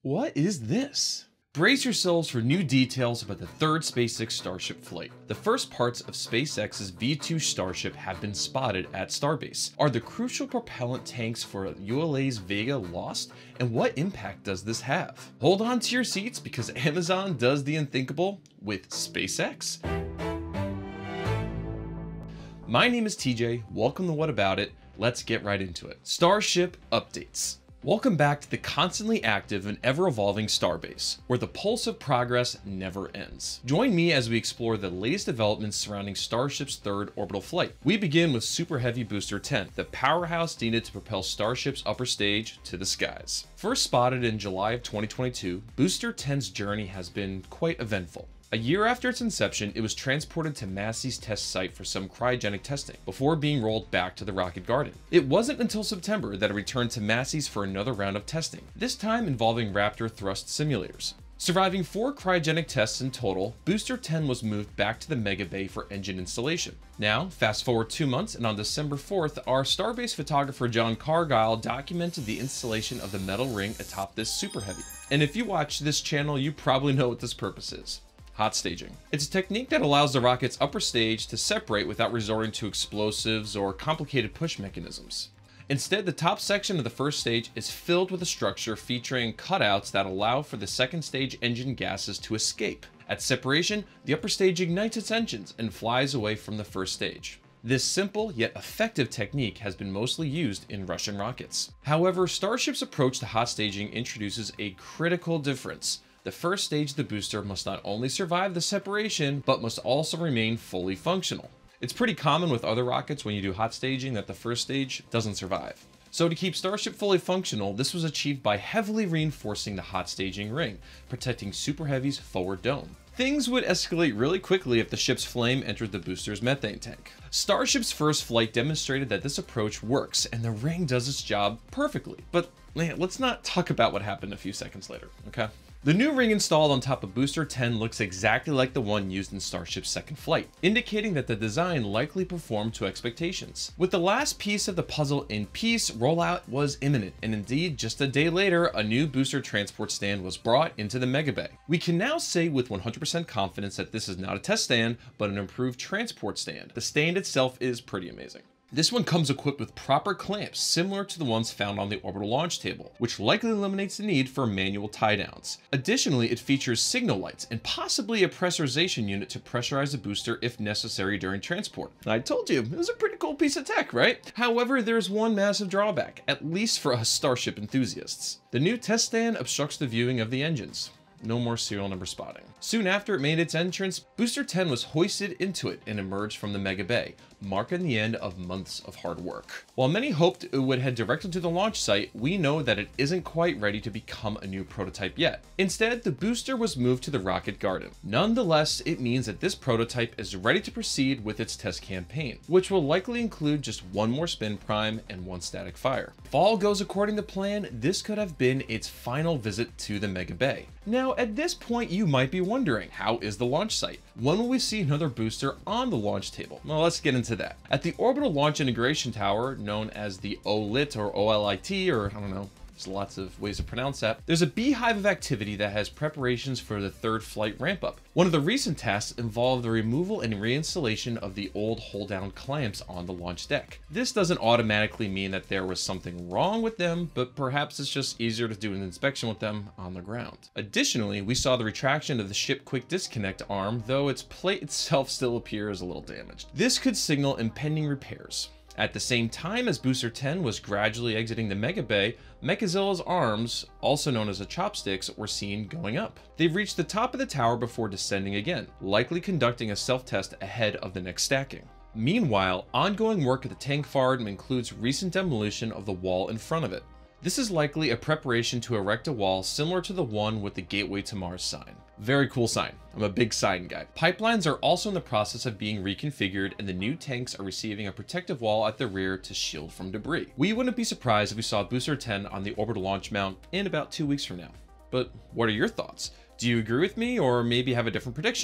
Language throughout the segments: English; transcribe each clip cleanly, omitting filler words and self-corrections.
What is this? Brace yourselves for new details about the third SpaceX Starship flight. The first parts of SpaceX's V2 Starship have been spotted at Starbase. Are the crucial propellant tanks for ULA's Vega lost? And what impact does this have? Hold on to your seats because Amazon does the unthinkable with SpaceX. My name is TJ, welcome to What About It. Let's get right into it. Starship updates. Welcome back to the constantly active and ever-evolving Starbase, where the pulse of progress never ends. Join me as we explore the latest developments surrounding Starship's third orbital flight. We begin with Super Heavy Booster 10, the powerhouse needed to propel Starship's upper stage to the skies. First spotted in July of 2022, Booster 10's journey has been quite eventful. A year after its inception, it was transported to Massey's test site for some cryogenic testing, before being rolled back to the Rocket Garden. It wasn't until September that it returned to Massey's for another round of testing, this time involving Raptor thrust simulators. Surviving 4 cryogenic tests in total, Booster 10 was moved back to the Mega Bay for engine installation. Now, fast forward 2 months, and on December 4th, our Starbase photographer John Cargyle documented the installation of the metal ring atop this Super Heavy. And if you watch this channel, you probably know what this purpose is. Hot staging. It's a technique that allows the rocket's upper stage to separate without resorting to explosives or complicated push mechanisms. Instead, the top section of the first stage is filled with a structure featuring cutouts that allow for the second stage engine gases to escape. At separation, the upper stage ignites its engines and flies away from the first stage. This simple yet effective technique has been mostly used in Russian rockets. However, Starship's approach to hot staging introduces a critical difference. The first stage of the booster must not only survive the separation, but must also remain fully functional. It's pretty common with other rockets when you do hot staging that the first stage doesn't survive. So to keep Starship fully functional, this was achieved by heavily reinforcing the hot staging ring, protecting Super Heavy's forward dome. Things would escalate really quickly if the ship's flame entered the booster's methane tank. Starship's first flight demonstrated that this approach works, and the ring does its job perfectly. But let's not talk about what happened a few seconds later, okay? The new ring installed on top of Booster 10 looks exactly like the one used in Starship's second flight, indicating that the design likely performed to expectations. With the last piece of the puzzle in peace, rollout was imminent, and indeed, just a day later, a new booster transport stand was brought into the Mega Bay. We can now say with 100% confidence that this is not a test stand, but an improved transport stand. The stand itself is pretty amazing. This one comes equipped with proper clamps similar to the ones found on the orbital launch table, which likely eliminates the need for manual tie downs. Additionally, it features signal lights and possibly a pressurization unit to pressurize the booster if necessary during transport. I told you, it was a pretty cool piece of tech, right? However, there's one massive drawback, at least for us Starship enthusiasts. The new test stand obstructs the viewing of the engines. No more serial number spotting. Soon after it made its entrance, Booster 10 was hoisted into it and emerged from the Mega Bay, marking the end of months of hard work. While many hoped it would head directly to the launch site, we know that it isn't quite ready to become a new prototype yet. Instead, the booster was moved to the Rocket Garden. Nonetheless, it means that this prototype is ready to proceed with its test campaign, which will likely include just one more spin prime and one static fire. If all goes according to plan, this could have been its final visit to the Mega Bay. Now, at this point, you might be wondering, how is the launch site? When will we see another booster on the launch table? Well, let's get into that. At the Orbital Launch Integration Tower, known as the OLIT or OLIT, or I don't know, there's lots of ways to pronounce that. There's a beehive of activity that has preparations for the third flight ramp up. One of the recent tasks involved the removal and reinstallation of the old hold down clamps on the launch deck. This doesn't automatically mean that there was something wrong with them, but perhaps it's just easier to do an inspection with them on the ground. Additionally, we saw the retraction of the ship quick disconnect arm, though its plate itself still appears a little damaged. This could signal impending repairs. At the same time as Booster 10 was gradually exiting the Mega Bay, Mechazilla's arms, also known as the chopsticks, were seen going up. They've reached the top of the tower before descending again, likely conducting a self-test ahead of the next stacking. Meanwhile, ongoing work at the tank farm includes recent demolition of the wall in front of it. This is likely a preparation to erect a wall similar to the one with the Gateway to Mars sign. Very cool sign. I'm a big sign guy. Pipelines are also in the process of being reconfigured, and the new tanks are receiving a protective wall at the rear to shield from debris. We wouldn't be surprised if we saw Booster 10 on the orbital launch mount in about 2 weeks from now. But what are your thoughts? Do you agree with me or maybe have a different prediction?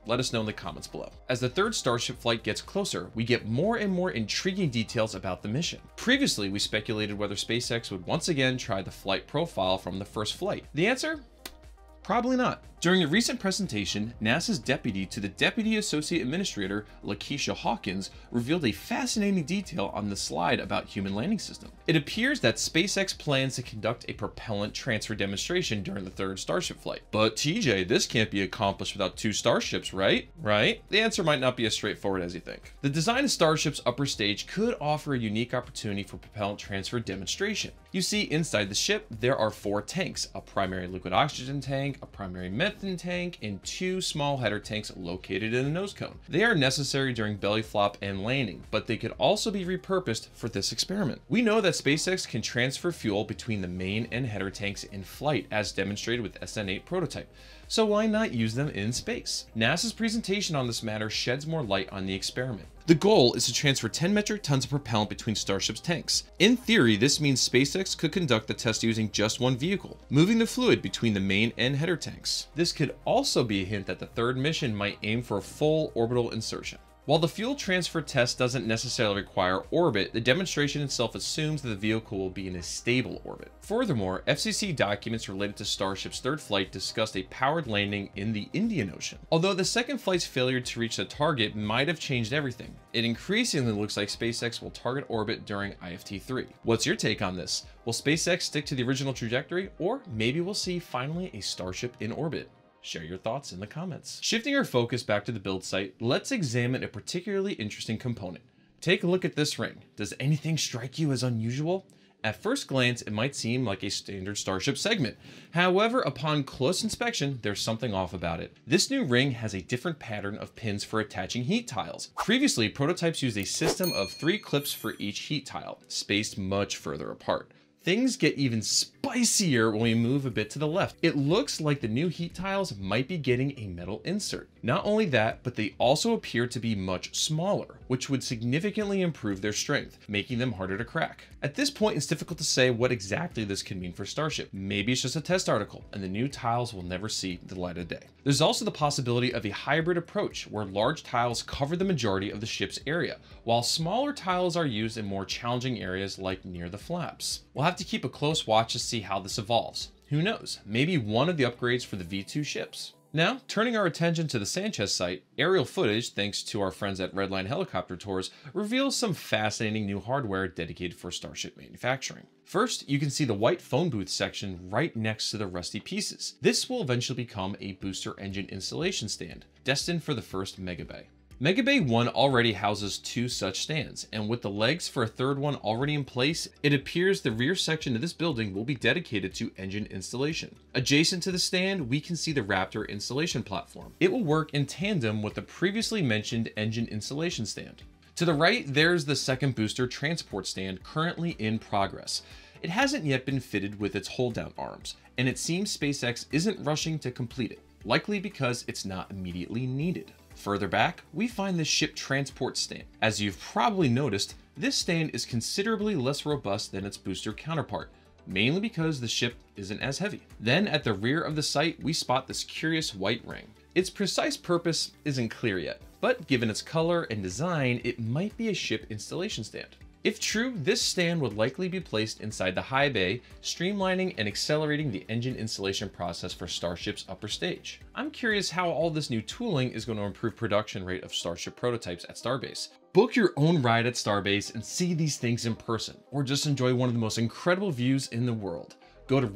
Let us know in the comments below. As the third Starship flight gets closer, we get more and more intriguing details about the mission. Previously, we speculated whether SpaceX would once again try the flight profile from the first flight. The answer? Probably not. During a recent presentation, NASA's deputy to the Deputy Associate Administrator, Lakeisha Hawkins, revealed a fascinating detail on the slide about human landing system. It appears that SpaceX plans to conduct a propellant transfer demonstration during the third Starship flight. But TJ, this can't be accomplished without two Starships, right? Right? The answer might not be as straightforward as you think. The design of Starship's upper stage could offer a unique opportunity for propellant transfer demonstration. You see, inside the ship, there are 4 tanks, a primary liquid oxygen tank, a primary methane tank, and 2 small header tanks located in the nose cone. They are necessary during belly flop and landing, but they could also be repurposed for this experiment. We know that SpaceX can transfer fuel between the main and header tanks in flight, as demonstrated with SN8 prototype. So why not use them in space? NASA's presentation on this matter sheds more light on the experiment. The goal is to transfer 10 metric tons of propellant between Starship's tanks. In theory, this means SpaceX could conduct the test using just one vehicle, moving the fluid between the main and header tanks. This could also be a hint that the third mission might aim for a full orbital insertion. While the fuel transfer test doesn't necessarily require orbit, the demonstration itself assumes that the vehicle will be in a stable orbit. Furthermore, FCC documents related to Starship's third flight discussed a powered landing in the Indian Ocean. Although the second flight's failure to reach the target might have changed everything, it increasingly looks like SpaceX will target orbit during IFT-3. What's your take on this? Will SpaceX stick to the original trajectory, or maybe we'll see finally a Starship in orbit? Share your thoughts in the comments. Shifting our focus back to the build site, let's examine a particularly interesting component. Take a look at this ring. Does anything strike you as unusual? At first glance, it might seem like a standard Starship segment. However, upon close inspection, there's something off about it. This new ring has a different pattern of pins for attaching heat tiles. Previously, prototypes used a system of 3 clips for each heat tile, spaced much further apart. Things get even spicier when we move a bit to the left. It looks like the new heat tiles might be getting a metal insert. Not only that, but they also appear to be much smaller, which would significantly improve their strength, making them harder to crack. At this point, it's difficult to say what exactly this could mean for Starship. Maybe it's just a test article, and the new tiles will never see the light of day. There's also the possibility of a hybrid approach, where large tiles cover the majority of the ship's area, while smaller tiles are used in more challenging areas like near the flaps. We'll have to keep a close watch to see how this evolves. Who knows, maybe one of the upgrades for the V2 ships. Now, turning our attention to the Sanchez site, aerial footage, thanks to our friends at Redline Helicopter Tours, reveals some fascinating new hardware dedicated for Starship manufacturing. First, you can see the white phone booth section right next to the rusty pieces. This will eventually become a booster engine installation stand, destined for the first Megabay. Megabay 1 already houses 2 such stands, and with the legs for a third one already in place, it appears the rear section of this building will be dedicated to engine installation. Adjacent to the stand, we can see the Raptor installation platform. It will work in tandem with the previously mentioned engine installation stand. To the right, there's the second booster transport stand currently in progress. It hasn't yet been fitted with its hold-down arms, and it seems SpaceX isn't rushing to complete it, likely because it's not immediately needed. Further back, we find the ship transport stand. As you've probably noticed, this stand is considerably less robust than its booster counterpart, mainly because the ship isn't as heavy. Then at the rear of the site, we spot this curious white ring. Its precise purpose isn't clear yet, but given its color and design, it might be a ship installation stand. If true, this stand would likely be placed inside the high bay, streamlining and accelerating the engine installation process for Starship's upper stage. I'm curious how all this new tooling is going to improve production rate of Starship prototypes at Starbase. Book your own ride at Starbase and see these things in person, or just enjoy one of the most incredible views in the world. Go to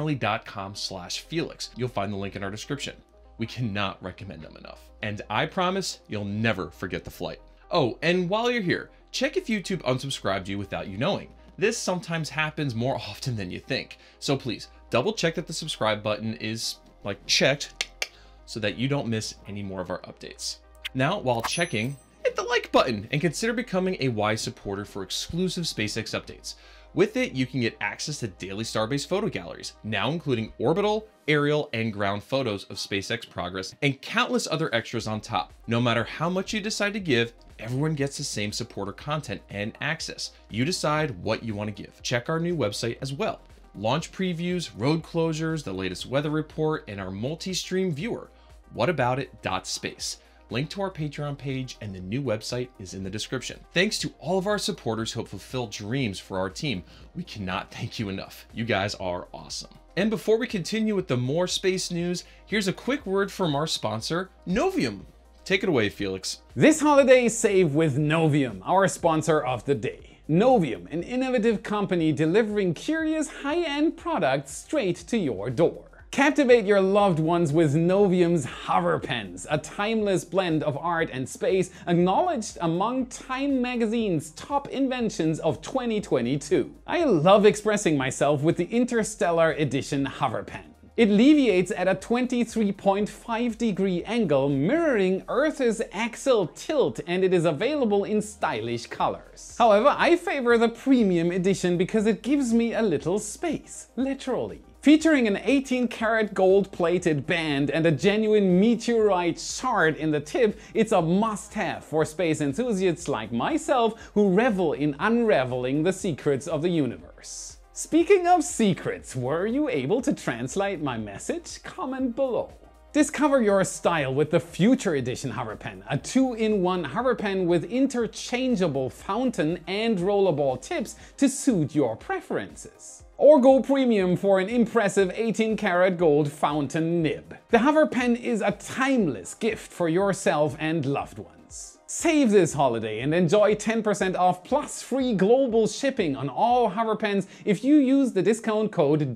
redlineheli.com/Felix. You'll find the link in our description. We cannot recommend them enough. And I promise you'll never forget the flight. Oh, and while you're here, check if YouTube unsubscribed you without you knowing. This sometimes happens more often than you think. So please, double check that the subscribe button is checked so that you don't miss any more of our updates. Now, while checking, hit the like button and consider becoming a wise supporter for exclusive SpaceX updates. With it, you can get access to daily Starbase photo galleries, now including orbital, aerial, and ground photos of SpaceX progress, and countless other extras on top. No matter how much you decide to give, everyone gets the same supporter content and access. You decide what you want to give. Check our new website as well. Launch previews, road closures, the latest weather report, and our multi-stream viewer. whataboutit.space. Link to our Patreon page and the new website is in the description. Thanks to all of our supporters who help fulfill dreams for our team. We cannot thank you enough. You guys are awesome. And before we continue with the more space news, here's a quick word from our sponsor, Novium. Take it away, Felix. This holiday, save with Novium, our sponsor of the day. Novium, an innovative company delivering curious high-end products straight to your door. Captivate your loved ones with Novium's Hover Pens, a timeless blend of art and space acknowledged among Time magazine's top inventions of 2022. I love expressing myself with the Interstellar Edition Hover Pen. It leviates at a 23.5-degree angle, mirroring Earth's axial tilt, and it is available in stylish colors. However, I favor the premium edition because it gives me a little space, literally. Featuring an 18-karat gold-plated band and a genuine meteorite shard in the tip, it's a must-have for space enthusiasts like myself who revel in unraveling the secrets of the universe. Speaking of secrets, were you able to translate my message? Comment below. Discover your style with the Future Edition Hover Pen, a 2-in-1 hover pen with interchangeable fountain and rollerball tips to suit your preferences. Or go premium for an impressive 18-karat gold fountain nib. The Hover Pen is a timeless gift for yourself and loved ones. Save this holiday and enjoy 10% off plus free global shipping on all Hover Pens if you use the discount code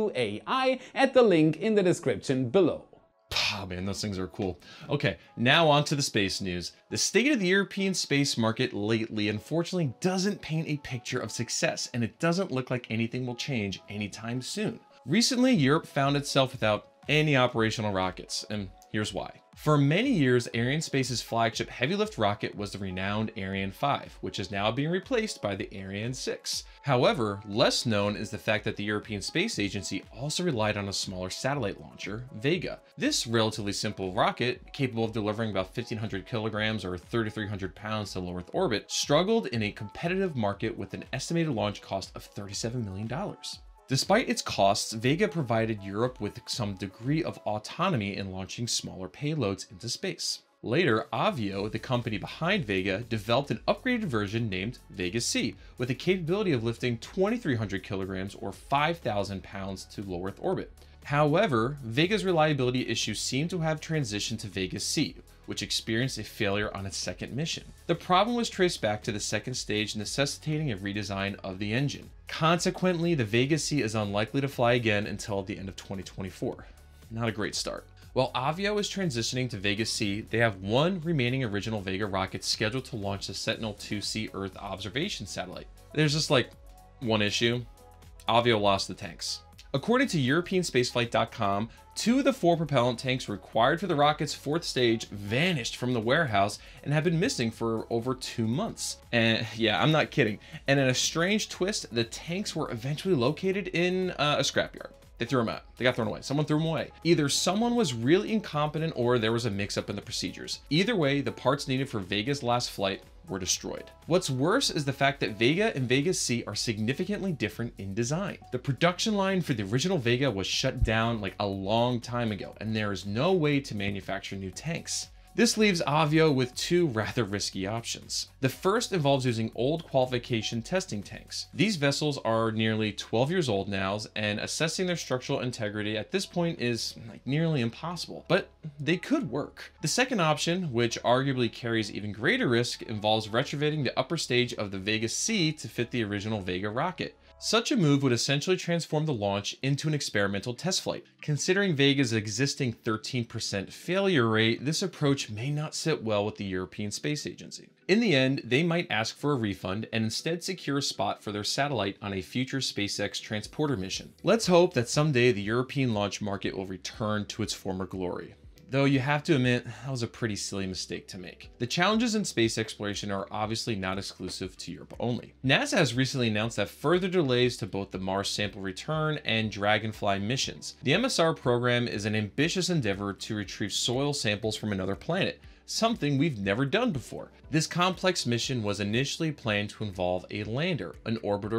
WAI at the link in the description below. Oh man, those things are cool. Okay, now on to the space news. The state of the European space market lately unfortunately doesn't paint a picture of success, and it doesn't look like anything will change anytime soon. Recently, Europe found itself without any operational rockets, and here's why. For many years, Arianespace's flagship heavy-lift rocket was the renowned Ariane 5, which is now being replaced by the Ariane 6. However, less known is the fact that the European Space Agency also relied on a smaller satellite launcher, Vega. This relatively simple rocket, capable of delivering about 1,500 kilograms or 3,300 pounds to low Earth orbit, struggled in a competitive market with an estimated launch cost of $37 million. Despite its costs, Vega provided Europe with some degree of autonomy in launching smaller payloads into space. Later, Avio, the company behind Vega, developed an upgraded version named Vega C, with the capability of lifting 2,300 kilograms or 5,000 pounds to low Earth orbit. However, Vega's reliability issues seem to have transitioned to Vega C, which experienced a failure on its second mission. The problem was traced back to the second stage, necessitating a redesign of the engine. Consequently, the Vega C is unlikely to fly again until the end of 2024. Not a great start. While Avio is transitioning to Vega C, they have one remaining original Vega rocket scheduled to launch the Sentinel-2C Earth observation satellite. There's just like one issue. Avio lost the tanks. According to EuropeanSpaceflight.com, 2 of the 4 propellant tanks required for the rocket's 4th stage vanished from the warehouse and have been missing for over 2 months. And yeah, I'm not kidding. And in a strange twist, the tanks were eventually located in a scrapyard. They threw them out. They got thrown away. Someone threw them away. Either someone was really incompetent or there was a mix-up in the procedures. Either way, the parts needed for Vega's last flight were destroyed. What's worse is the fact that Vega and Vega C are significantly different in design. The production line for the original Vega was shut down like a long time ago, and there is no way to manufacture new tanks. This leaves Avio with 2 rather risky options. The first involves using old qualification testing tanks. These vessels are nearly 12 years old now, and assessing their structural integrity at this point is nearly impossible, but they could work. The second option, which arguably carries even greater risk, involves retrofitting the upper stage of the Vega C to fit the original Vega rocket. Such a move would essentially transform the launch into an experimental test flight. Considering Vega's existing 13% failure rate, this approach may not sit well with the European Space Agency. In the end, they might ask for a refund and instead secure a spot for their satellite on a future SpaceX transporter mission. Let's hope that someday the European launch market will return to its former glory. Though you have to admit, that was a pretty silly mistake to make. The challenges in space exploration are obviously not exclusive to Europe only. NASA has recently announced that further delays to both the Mars Sample Return and Dragonfly missions. The MSR program is an ambitious endeavor to retrieve soil samples from another planet, something we've never done before. This complex mission was initially planned to involve a lander, an orbiter,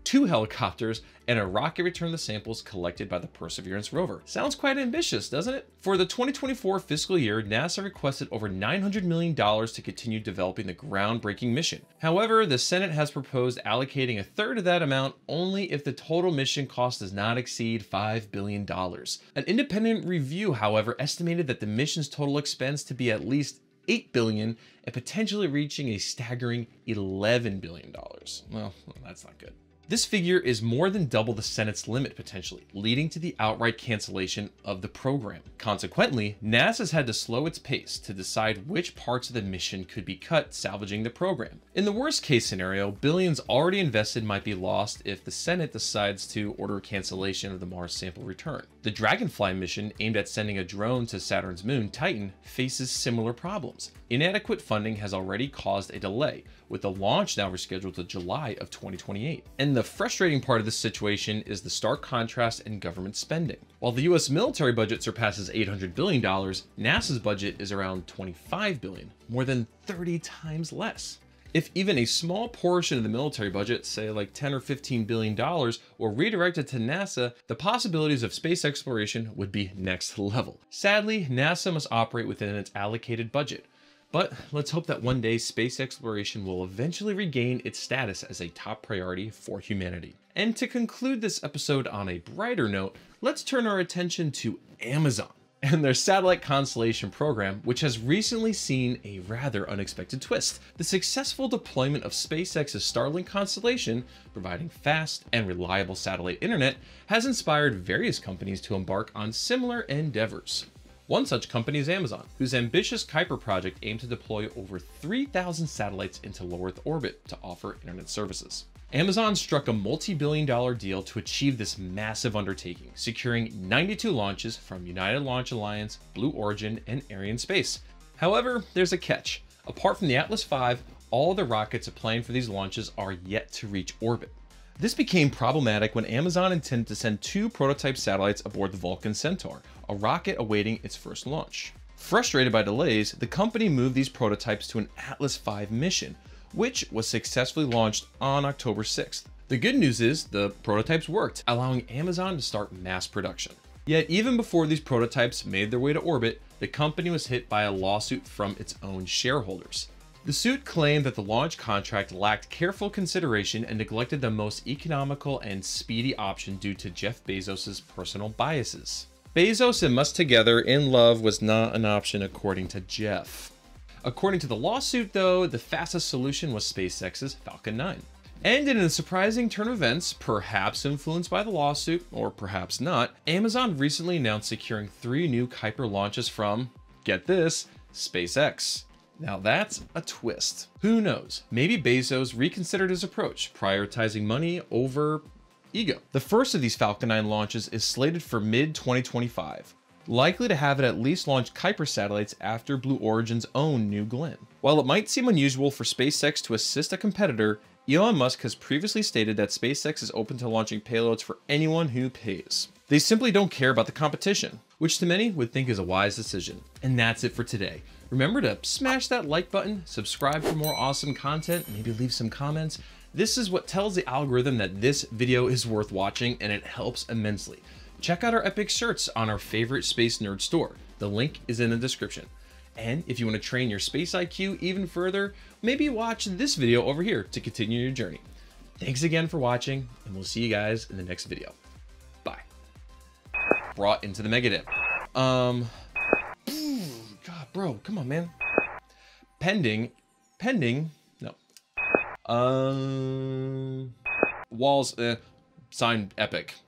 2 helicopters, and a rocket return the samples collected by the Perseverance rover. Sounds quite ambitious, doesn't it? For the 2024 fiscal year, NASA requested over $900 million to continue developing the groundbreaking mission. However, the Senate has proposed allocating a third of that amount only if the total mission cost does not exceed $5 billion. An independent review, however, estimated that the mission's total expense to be at least $8 billion and potentially reaching a staggering $11 billion. Well, that's not good. This figure is more than double the Senate's limit potentially, leading to the outright cancellation of the program. Consequently, NASA's had to slow its pace to decide which parts of the mission could be cut, salvaging the program. In the worst case scenario, billions already invested might be lost if the Senate decides to order cancellation of the Mars sample return. The Dragonfly mission, aimed at sending a drone to Saturn's moon, Titan, faces similar problems. Inadequate funding has already caused a delay, with the launch now rescheduled to July of 2028. And the frustrating part of this situation is the stark contrast in government spending. While the US military budget surpasses $800 billion, NASA's budget is around $25 billion, more than 30 times less. If even a small portion of the military budget, say like $10 or $15 billion, were redirected to NASA, the possibilities of space exploration would be next level. Sadly, NASA must operate within its allocated budget. But let's hope that one day space exploration will eventually regain its status as a top priority for humanity. And to conclude this episode on a brighter note, let's turn our attention to Amazon and their satellite constellation program, which has recently seen a rather unexpected twist. The successful deployment of SpaceX's Starlink constellation, providing fast and reliable satellite internet, has inspired various companies to embark on similar endeavors. One such company is Amazon, whose ambitious Kuiper project aimed to deploy over 3,000 satellites into low Earth orbit to offer internet services. Amazon struck a multi-billion-dollar deal to achieve this massive undertaking, securing 92 launches from United Launch Alliance, Blue Origin, and Arianespace. However, there's a catch. Apart from the Atlas V, all the rockets applying for these launches are yet to reach orbit. This became problematic when Amazon intended to send 2 prototype satellites aboard the Vulcan Centaur, a rocket awaiting its first launch. Frustrated by delays, the company moved these prototypes to an Atlas V mission, which was successfully launched on October 6th. The good news is the prototypes worked, allowing Amazon to start mass production. Yet even before these prototypes made their way to orbit, the company was hit by a lawsuit from its own shareholders. The suit claimed that the launch contract lacked careful consideration and neglected the most economical and speedy option due to Jeff Bezos' personal biases. Bezos and Musk together in love was not an option according to Jeff. According to the lawsuit though, the fastest solution was SpaceX's Falcon 9. And in a surprising turn of events, perhaps influenced by the lawsuit, or perhaps not, Amazon recently announced securing 3 new Kuiper launches from, get this, SpaceX. Now that's a twist. Who knows? Maybe Bezos reconsidered his approach, prioritizing money over ego. The first of these Falcon 9 launches is slated for mid-2025, likely to have it at least launch Kuiper satellites after Blue Origin's own New Glenn. While it might seem unusual for SpaceX to assist a competitor, Elon Musk has previously stated that SpaceX is open to launching payloads for anyone who pays. They simply don't care about the competition, which to many would think is a wise decision. And that's it for today. Remember to smash that like button, subscribe for more awesome content, maybe leave some comments. This is what tells the algorithm that this video is worth watching, and it helps immensely. Check out our epic shirts on our favorite space nerd store. The link is in the description. And if you want to train your space IQ even further, maybe watch this video over here to continue your journey. Thanks again for watching, and we'll see you guys in the next video. Bye. Brought into the Megadip. God, bro, come on, man. Pending, no. Walls, signed Epic.